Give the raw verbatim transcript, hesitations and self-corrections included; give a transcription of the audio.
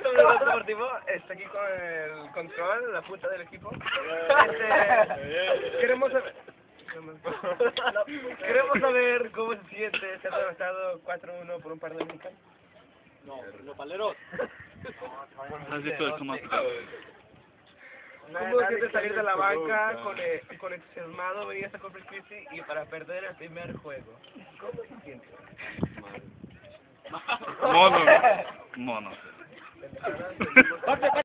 Blog Deportivo está aquí con el control, la puta del equipo. Este, queremos saber... Queremos saber cómo se siente ser derrotado cuatro uno por un par de mexicanos. No, los paleros. Has visto el cómo ¿Cómo se siente salir de la banca con, eh, con entusiasmado, venir hasta Corpus Christi y para perder el primer juego? ¿Cómo se siente? Mono. Mono.